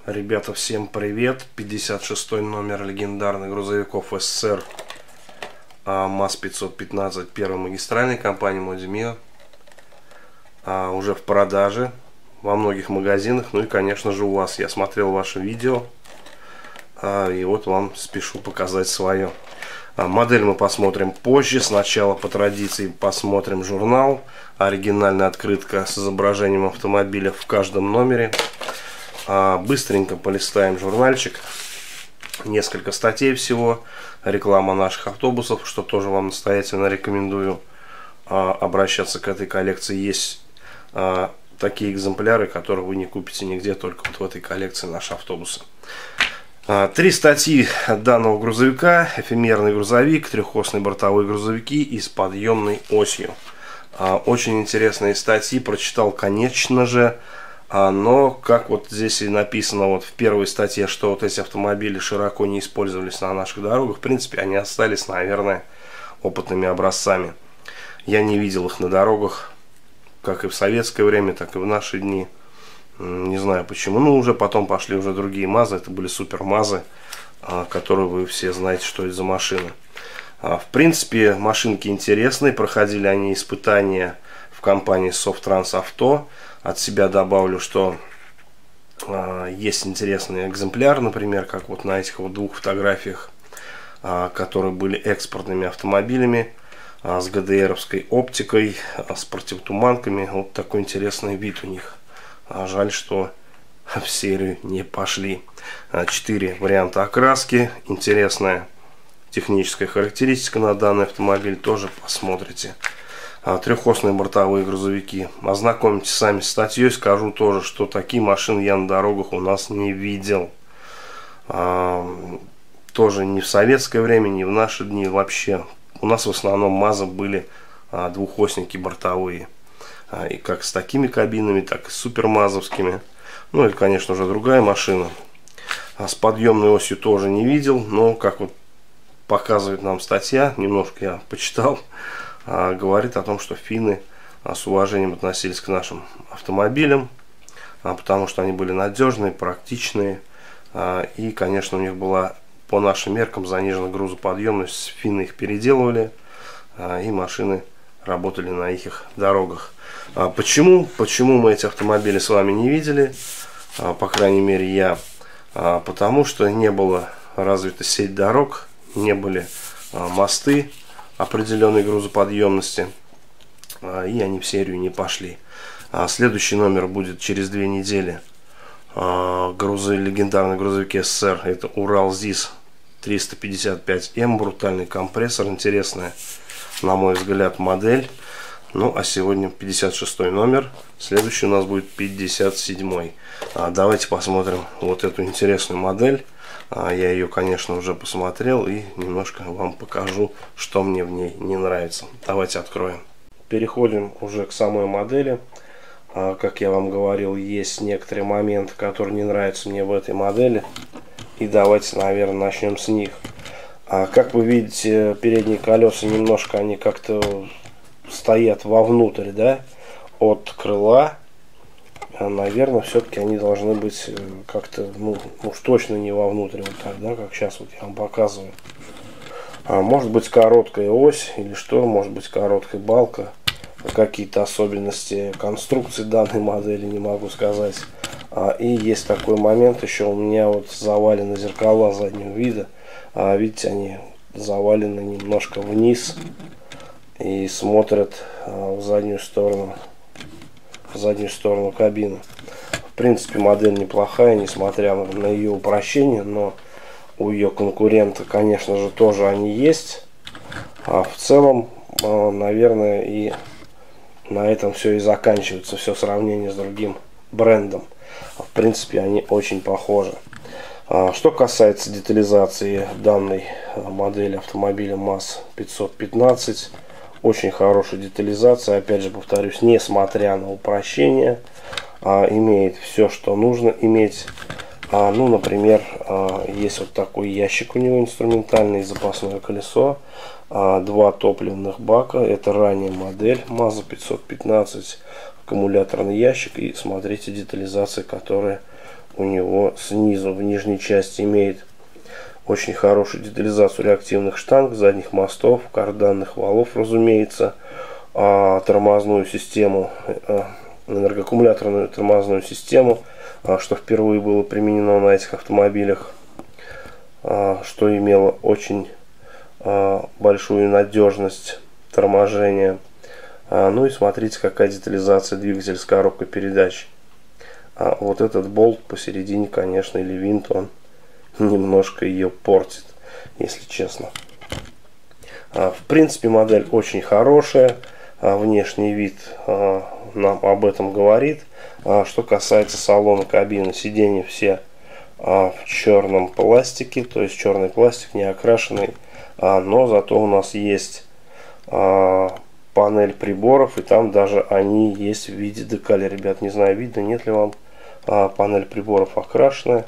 Ребята, всем привет! 56-й номер легендарных грузовиков СССР МАЗ-515 первой магистральной компании Модимио. Уже в продаже во многих магазинах, ну и конечно же у вас. Я смотрел ваше видео и вот вам спешу показать свое. Модель мы посмотрим позже. Сначала по традиции посмотрим журнал. Оригинальная открытка с изображением автомобиля в каждом номере. Быстренько полистаем журнальчик. Несколько статей всего. Реклама наших автобусов, что тоже вам настоятельно рекомендую обращаться к этой коллекции. Есть такие экземпляры, которые вы не купите нигде, только вот в этой коллекции наши автобусы. 3 статьи данного грузовика. Эфемерный грузовик, трехосные бортовые грузовики и с подъемной осью. Очень интересные статьи. Прочитал, конечно же. Но, как вот здесь и написано вот в первой статье, что вот эти автомобили широко не использовались на наших дорогах, в принципе, они остались, наверное, опытными образцами. Я не видел их на дорогах, как и в советское время, так и в наши дни. Не знаю почему. Ну, уже потом пошли уже другие МАЗы. Это были супер МАЗы, которые вы все знаете, что это за машины. В принципе, машинки интересные. Проходили они испытания в компании Софтранс Авто. От себя добавлю, что есть интересный экземпляр, например, как вот на этих вот двух фотографиях, которые были экспортными автомобилями, с ГДРовской оптикой, с противотуманками. Вот такой интересный вид у них. Жаль, что в серию не пошли. 4 варианта окраски. Интересная техническая характеристика на данный автомобиль. Тоже посмотрите. Трехосные бортовые грузовики. Ознакомьтесь сами с статьей. Скажу тоже, что такие машины я на дорогах у нас не видел. Тоже не в советское время, не в наши дни вообще. У нас в основном МАЗы были двухосники бортовые. И как с такими кабинами, так и с супермазовскими. Ну, это, конечно, уже другая машина. С подъемной осью тоже не видел. Но, как вот показывает нам статья, немножко я почитал, говорит о том, что финны с уважением относились к нашим автомобилям, потому что они были надежные, практичные, и, конечно, у них была по нашим меркам занижена грузоподъемность. Финны их переделывали, и машины работали на их дорогах. Почему мы эти автомобили с вами не видели, по крайней мере я? Потому что не была развита сеть дорог, не были мосты определенной грузоподъемности, и они в серию не пошли. Следующий номер будет через 2 недели. Легендарный грузовик СССР. Это Урал ЗИС 355М, брутальный компрессор. Интересная, на мой взгляд, модель. Ну, а сегодня 56-й номер. Следующий у нас будет 57-й. Давайте посмотрим вот эту интересную модель. Я ее, конечно, уже посмотрел и немножко вам покажу, что мне в ней не нравится. Давайте откроем. Переходим уже к самой модели. Как я вам говорил, есть некоторые моменты, которые не нравятся мне в этой модели. И давайте, наверное, начнем с них. Как вы видите, передние колеса немножко, они как-то стоят вовнутрь, да, от крыла. Наверное, все-таки они должны быть как-то, ну уж точно не вовнутрь, вот так, да, как сейчас вот я вам показываю. Может быть короткая ось или что, может быть короткая балка. Какие-то особенности конструкции данной модели не могу сказать. И есть такой момент еще, у меня вот завалены зеркала заднего вида. Видите, они завалены немножко вниз и смотрят в заднюю сторону кабины. В принципе, модель неплохая, несмотря на ее упрощение, но у ее конкурента, конечно же, тоже они есть. В целом, наверное, и на этом все и заканчивается, все сравнение с другим брендом. В принципе, они очень похожи. Что касается детализации данной модели автомобиля МАЗ-515, очень хорошая детализация, опять же повторюсь, несмотря на упрощение, имеет все, что нужно иметь. Ну, например, есть вот такой ящик у него инструментальный, запасное колесо, 2 топливных бака, это ранняя модель МАЗа 515, аккумуляторный ящик, и смотрите детализация, которая у него снизу в нижней части имеет очень хорошую детализацию реактивных штанг, задних мостов, карданных валов, разумеется, тормозную систему, энергоаккумуляторную тормозную систему, что впервые было применено на этих автомобилях, что имело очень большую надежность торможения. Ну и смотрите, какая детализация двигателя с коробкой передач. Вот этот болт посередине, конечно, или винт, он немножко ее портит, если честно. В принципе, модель очень хорошая. Внешний вид нам об этом говорит. Что касается салона, кабины, сиденья все в черном пластике, то есть черный пластик, не окрашенный, но зато у нас есть панель приборов, и там даже они есть в виде декали. Ребят, не знаю, видно, нет ли вам, панель приборов окрашенная.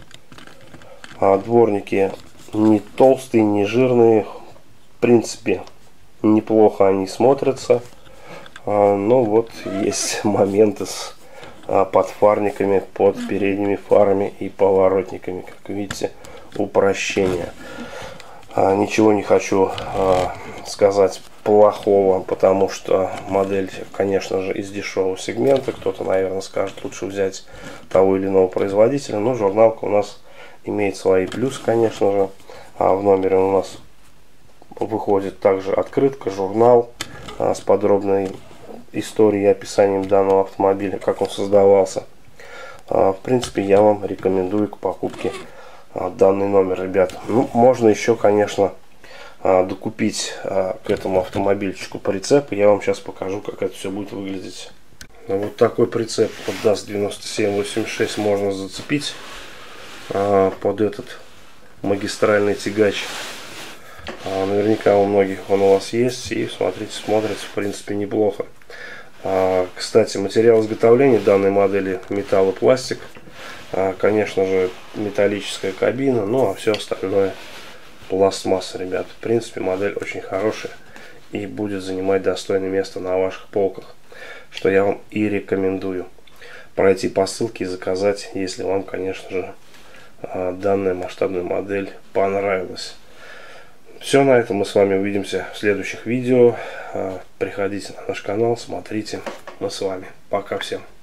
Дворники не толстые, не жирные, в принципе неплохо они смотрятся, но вот есть моменты с подфарниками под передними фарами и поворотниками, как видите, упрощение. Ничего не хочу сказать плохого, потому что модель, конечно же, из дешевого сегмента. Кто-то, наверное, скажет, лучше взять того или иного производителя, но журналка у нас имеет свои плюсы, конечно же. В номере у нас выходит также открытка, журнал с подробной историей и описанием данного автомобиля, как он создавался. В принципе, я вам рекомендую к покупке данный номер, ребят. Ну, можно еще, конечно, докупить к этому автомобильчику прицеп. Я вам сейчас покажу, как это все будет выглядеть. Вот такой прицеп под DAS9786 можно зацепить под этот магистральный тягач. Наверняка у многих он у вас есть, и смотрите, смотрится в принципе неплохо. Кстати, материал изготовления данной модели металл и пластик. Конечно же, металлическая кабина, ну а все остальное пластмасса, ребят. В принципе, модель очень хорошая и будет занимать достойное место на ваших полках, что я вам и рекомендую. Пройти по ссылке и заказать, если вам, конечно же, данная масштабная модель понравилась. Все, на этом мы с вами увидимся в следующих видео. Приходите на наш канал, смотрите. Мы с вами. Пока всем.